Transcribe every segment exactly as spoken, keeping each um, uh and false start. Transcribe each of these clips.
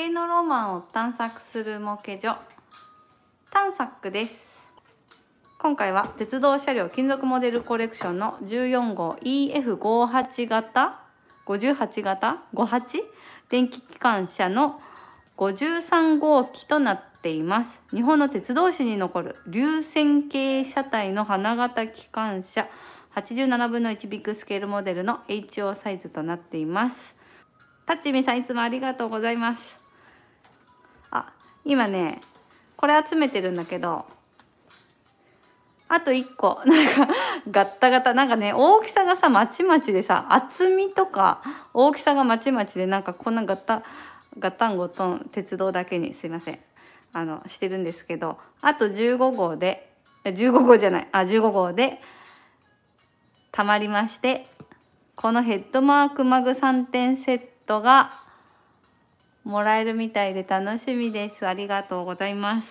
旅のロマンを探索する模型所探索です。今回は鉄道車両金属モデルコレクションのじゅうよん号 イーエフごじゅうはち 型ごじゅうはち型ごじゅうはち電気機関車のごじゅうさん号機となっています。日本の鉄道史に残る流線形車体の花形機関車はちじゅうななぶんのいちビッグスケールモデルの エイチオー サイズとなっています。タッチミさんいつもありがとうございます。あ、今ねこれ集めてるんだけど、あといっこなんかガッタガタなんかね、大きさがさまちまちでさ、厚みとか大きさがまちまちで、なんかこんなガッタガタンゴトン鉄道だけにすいませんあのしてるんですけど、あとじゅうご号でじゅうご号じゃないあじゅうご号でたまりまして、このヘッドマークマグさんてんセットがもらえるみたいで楽しみです。ありがとうございます。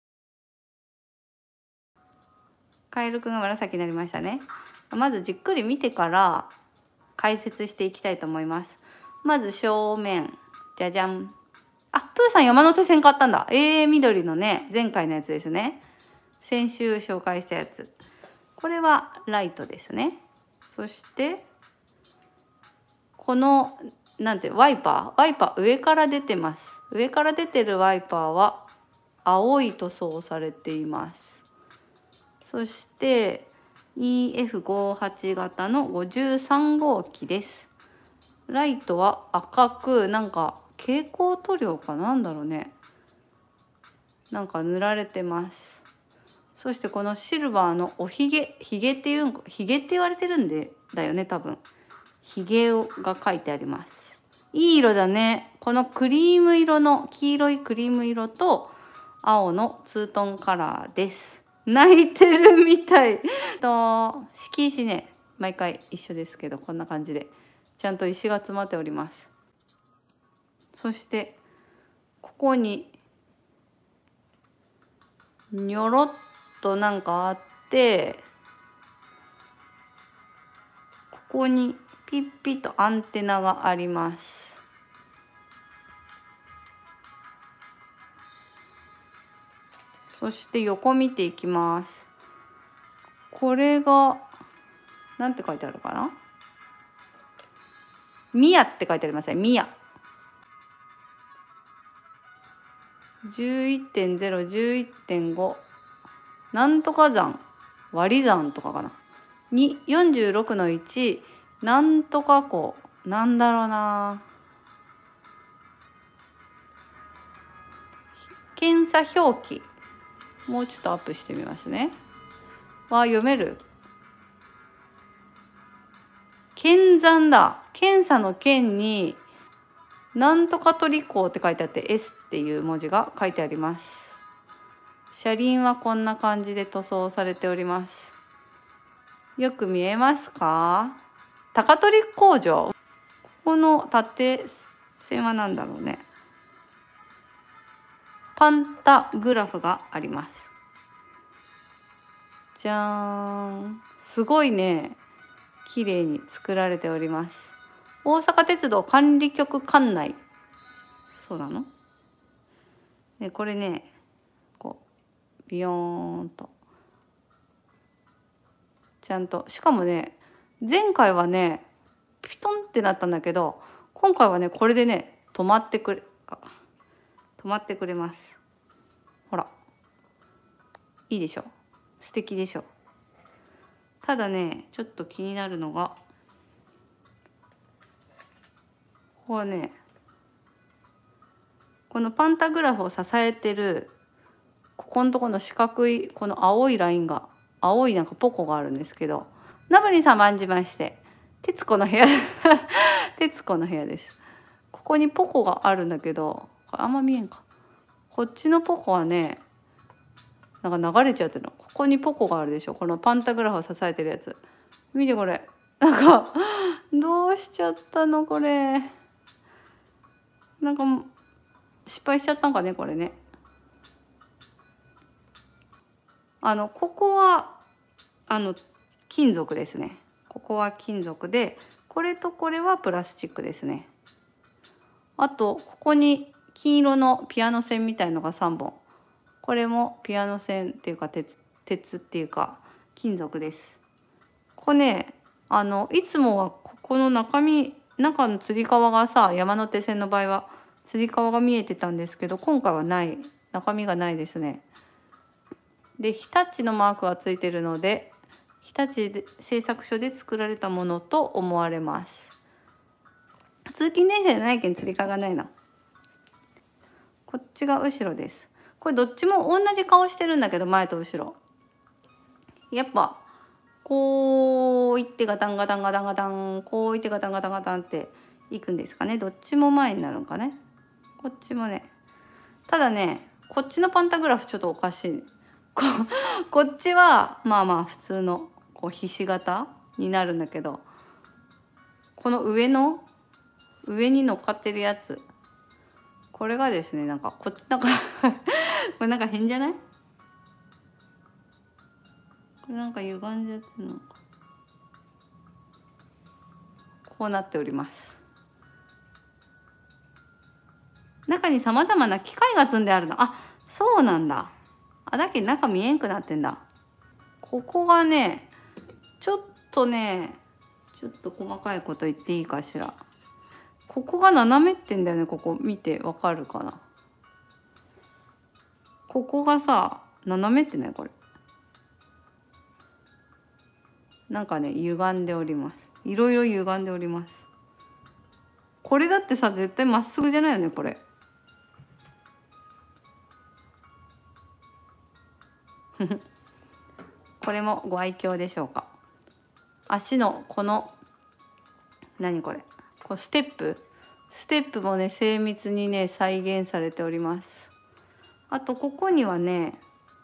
カエルくんが紫になりましたね。まずじっくり見てから解説していきたいと思います。まず正面、じゃじゃん。あ、プーさん山手線買ったんだ。えー、緑のね、前回のやつですね。先週紹介したやつ。これはライトですね。そしてこのなんてワイパーワイパー上から出てます。上から出てるワイパーは青い塗装されています。そして イーエフごじゅうはち 型のごじゅうさん号機です。ライトは赤く、なんか蛍光塗料かなんだろうね、なんか塗られてます。そしてこのシルバーのおひげひげっていうひげって言われてるんでだよね、多分ひげが書いてあります。いい色だね。このクリーム色の黄色いクリーム色と青のツートンカラーです。泣いてるみたいと敷石ね、毎回一緒ですけど、こんな感じでちゃんと石が詰まっております。そしてここににょろっとなんかあって、ここにピッピッとアンテナがあります。そして横見ていきます。これがなんて書いてあるかな、ミヤって書いてありますね。ミヤ じゅういってんゼロ、じゅういってんご なんとか山割り山とかかなによんじゅうろくのいちなんとか湖、なんだろうな、検査表記もうちょっとアップしてみますね。わあ、読める。検山だ。検査の検になんとか取り港って書いてあって エス っていう文字が書いてあります。車輪はこんな感じで塗装されております。よく見えますか？高取工場。ここの縦線は何だろうね。パンタグラフがあります。じゃーん。すごいね。綺麗に作られております。大阪鉄道管理局管内。そうなの？でこれね、こうビヨーンとちゃんと、しかもね、前回はねピトンってなったんだけど、今回はねこれでね止まってくれ止まってくれます。ほら、いいでしょ、素敵でしょ。ただねちょっと気になるのが、ここはね、このパンタグラフを支えてるここのところの四角いこの青いラインが、青いなんかポコがあるんですけど、ナブリさんまんじまして、徹子の部屋徹子の部屋です。ここにポコがあるんだけど、あんま見えんか。こっちのポコはね、なんか流れちゃってるの。ここにポコがあるでしょ、このパンタグラフを支えてるやつ。見てこれ、なんかどうしちゃったのこれ。なんか失敗しちゃったんかねこれね。あのここはあの金属ですね。ここは金属で、これとこれはプラスチックですね。あとここに金色のピアノ線みたいのがさんぼん。これもピアノ線っていうか鉄鉄っていうか金属です。ここね、あのいつもはここの中身中のつり革がさ、山手線の場合はつり革が見えてたんですけど、今回はない、中身がないですね。で日立のマークがついてるので、日立製作所で作られたものと思われます。通勤電車じゃないけんつり革がないな。こっちが後ろです。これどっちも同じ顔してるんだけど、前と後ろやっぱこういってガタンガタンガタンガタン、こういってガタンガタンガタンっていくんですかね。どっちも前になるのかね。こっちもね。ただね、こっちのパンタグラフちょっとおかしい。ここっちはまあまあ普通のこうひし形になるんだけど、この上の上に乗っかってるやつ、これがですね、なんかこっちなんかこれなんか変じゃない？これなんか歪んじゃってるのか。こうなっております。中にさまざまな機械が積んであるの。あ、そうなんだ。あ、だけど中見えんくなってんだ。ここがね、ちょっとね、ちょっと細かいこと言っていいかしら。ここが斜めってんだよね。ここ見てわかるかな。ここがさ、斜めってね、これ。なんかね、歪んでおります。いろいろ歪んでおります。これだってさ、絶対まっすぐじゃないよね、これ。これもご愛嬌でしょうか。足のこの何これ、こうステップステップもね精密にね再現されております。あとここにはね、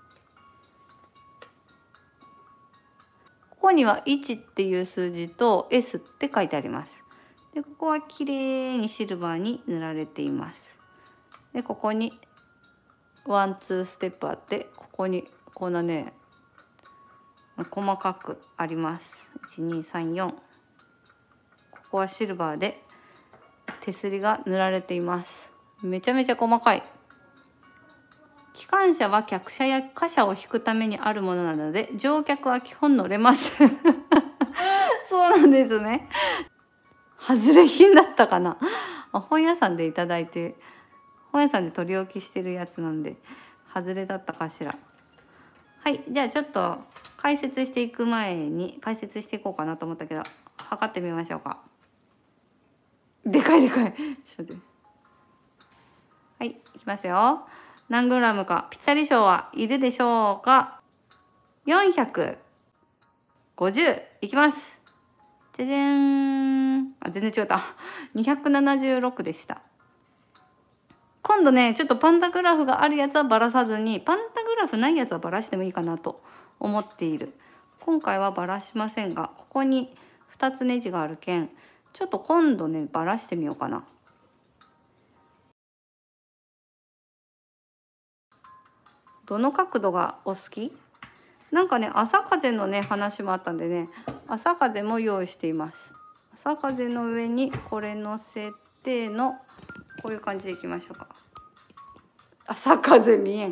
ここにはいちっていう数字と エス って書いてあります。でここはきれいにシルバーに塗られています。でここにワンツーステップあって、ここにこんなね細かくあります。いちにさんよん、ここはシルバーで手すりが塗られています。めちゃめちゃ細かい。機関車は客車や貨車を引くためにあるものなので、乗客は基本乗れますそうなんですね。外れ品だったかな。本屋さんでいただいて、本屋さんで取り置きしてるやつなんで外れだったかしら。はい、じゃあちょっと解説していく前に解説していこうかなと思ったけど、測ってみましょうか。でかいでかい。ちょっと待って。はい、いきますよ。何グラムかぴったり賞はいるでしょうか。よんひゃくごじゅういきます。じゃじゃーん。あ、全然違った。にひゃくななじゅうろくでした。今度ね、ちょっとパンタグラフがあるやつはばらさずに、パンタグラフないやつはばらしてもいいかなと思っている。今回はばらしませんが、ここにふたつネジがあるけん、ちょっと今度ねばらしてみようかな。どの角度がお好き？なんかね、朝風のね話もあったんでね、朝風も用意しています。朝風の上にこれ乗せてのこういう感じでいきましょうか。朝風見えん。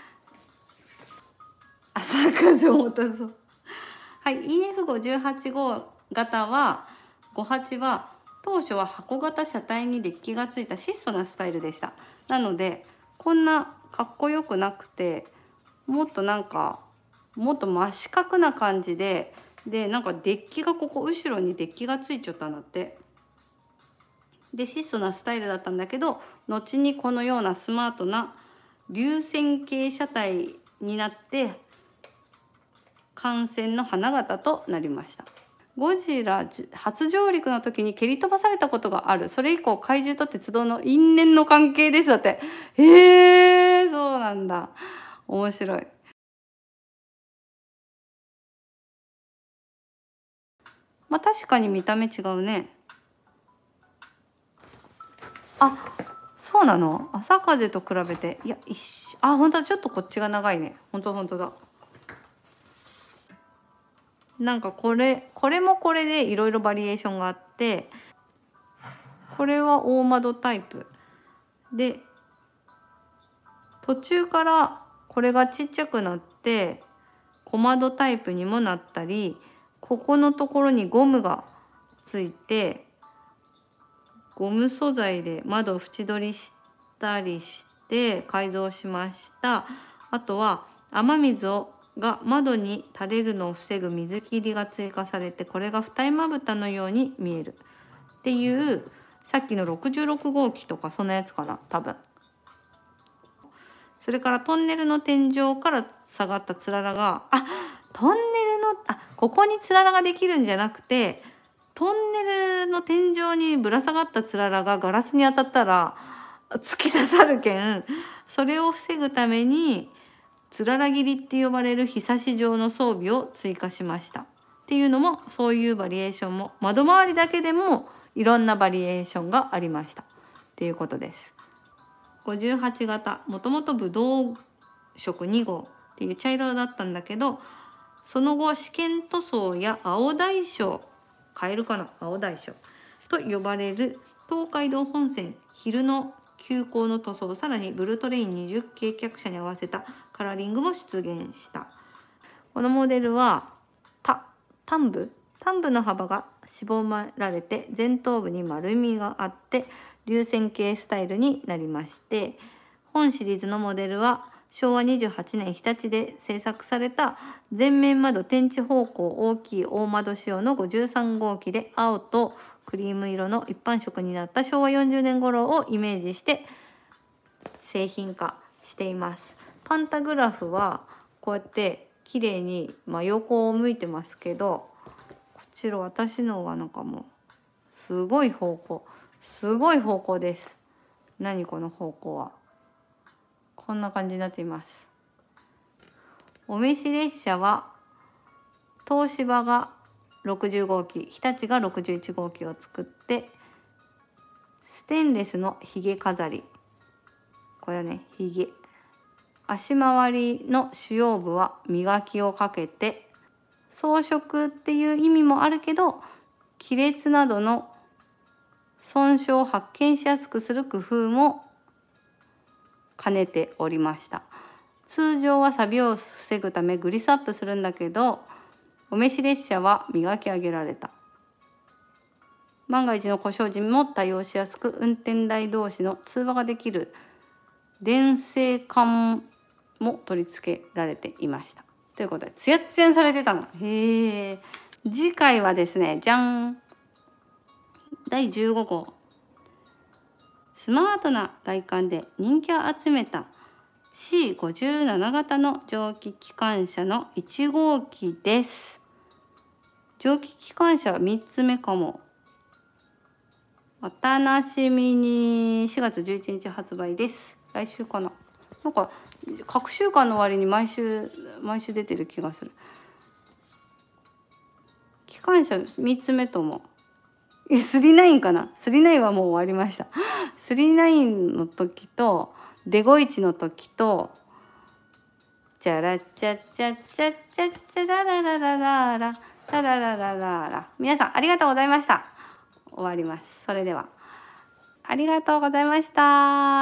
朝風重たそう。はい、イーエフごじゅうはち 号型はごじゅうはちは当初は箱型車体にデッキがついた質素なスタイルでした。なのでこんなかっこよくなくて、もっとなんかもっと真四角な感じで、でなんかデッキがここ後ろにデッキがついちゃったんだって。で質素なスタイルだったんだけど、後にこのようなスマートな流線形車体になって艦船の花形となりました。ゴジラ初上陸の時に蹴り飛ばされたことがある。それ以降怪獣と鉄道の因縁の関係です。だって。へえ、そうなんだ。面白い。まあ確かに見た目違うね。あ、そうなの？朝風と比べて、いや、一緒。あ、本当はちょっとこっちが長いね。本当本当だ。なんかこれこれもこれでいろいろバリエーションがあって、これは大窓タイプで、 途中からこれがちっちゃくなって小窓タイプにもなったり、ここのところにゴムがついてゴム素材で窓を縁取りしたりして改造しました。あとは雨水をが窓に垂れるのを防ぐ水切りが追加されて、これが二重まぶたのように見えるっていう、さっきのろくじゅうろく号機とかそんなやつかな多分。それからトンネルの天井から下がったつららが、あ、トンネルのあここにつららができるんじゃなくて、トンネルの天井にぶら下がったつららがガラスに当たったら突き刺さるけん、それを防ぐためにつらら切りって呼ばれるひさし状の装備を追加しましたっていうのも、そういうバリエーションも窓周りだけでもいろんなバリエーションがありましたっていうことです。ごじゅうはち型、もともとブドウ色に号っていう茶色だったんだけど、その後試験塗装や青大将、買えるかな、青大将と呼ばれる東海道本線昼の急行の塗装、さらにブルートレインにじゅう系客車に合わせたカラーリングも出現した。このモデルはた端部端部の幅が絞られて前頭部に丸みがあって流線形スタイルになりまして、本シリーズのモデルはしょうわにじゅうはちねん日立で製作された前面窓天地方向大きい大窓仕様のごじゅうさん号機で、青とクリーム色の一般色になったしょうわよんじゅうねん頃をイメージして製品化しています。パンタグラフはこうやって綺麗に、まあ、横を向いてますけど、こちら私のはなんかもうすごい方向すごい方向です。何この方向は。こんな感じになっています。お召し列車は東芝がろくじゅう号機、日立がろくじゅういち号機を作って、ステンレスのひげ飾り、これはねひげ、足回りの主要部は磨きをかけて、装飾っていう意味もあるけど亀裂などの損傷を発見しやすくする工夫も兼ねておりました。通常は錆を防ぐためグリスアップするんだけど、お召し列車は磨き上げられた。万が一の故障時も対応しやすく、運転台同士の通話ができる電声管も取り付けられていました。ということでツヤツヤにされてたの。へえ。次回はですね、じゃん、だいじゅうご号、スマートな外観で人気を集めた シーごじゅうなな 型の蒸気機関車のいち号機です。蒸気機関車みっつめかも。お楽しみに。しがつじゅういちにち発売です。来週かな。なんか各週間の終わりに毎週毎週出てる気がする。機関車みっつめとも。え、スリーナインかな。スリーナインはもう終わりました。スリーナインの時とデゴイチの時と、チャラチャチャチャチャチャララララララララララララ。皆さんありがとうございました。終わります。それではありがとうございました。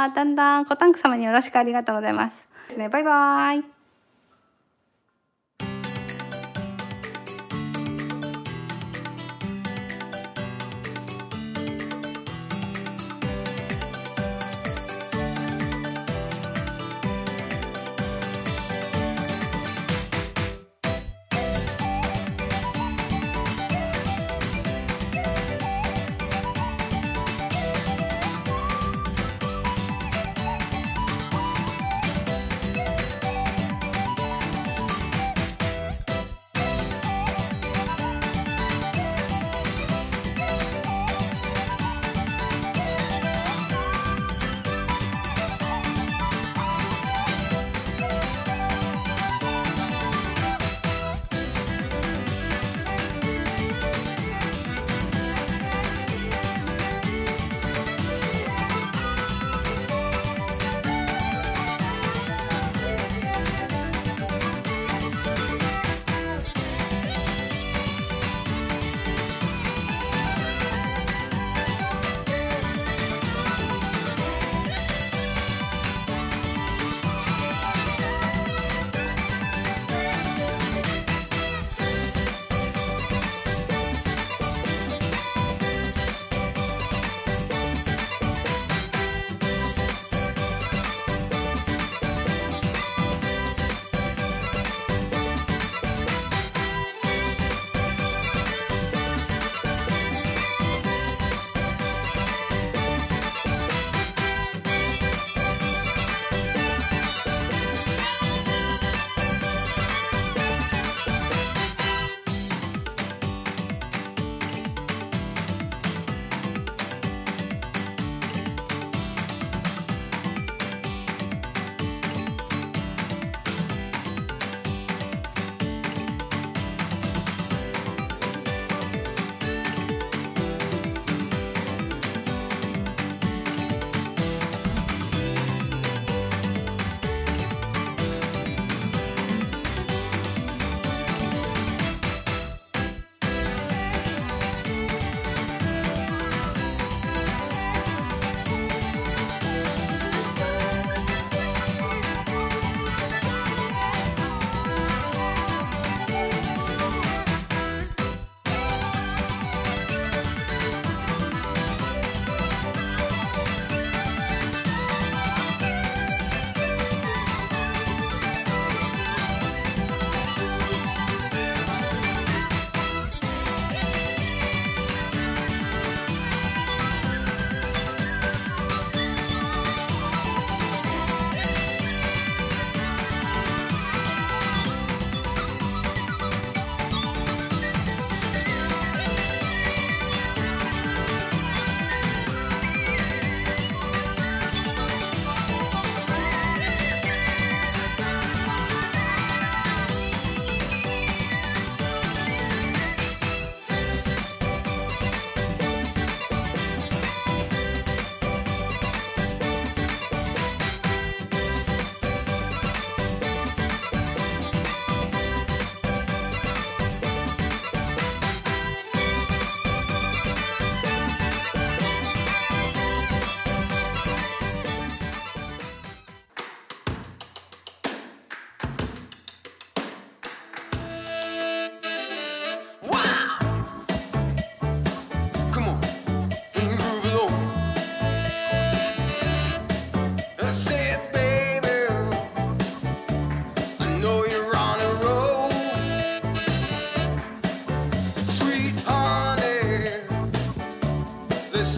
だんだんコタンク様によろしくありがとうございます。ですね。バイバイ。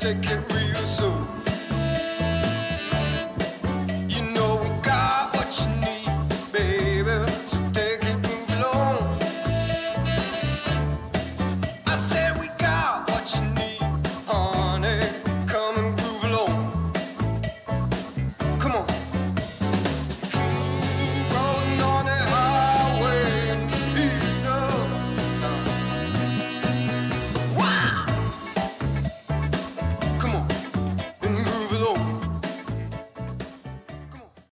take it